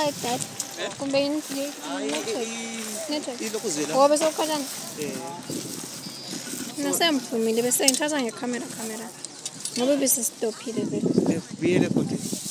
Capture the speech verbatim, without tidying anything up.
like that. Kumbe in network. Ilokuzela. Ngoba bese uqala Eh. nasemphumile bese ngithatha ngecamera camera. Ngoba bese stophile vele. Vele konke.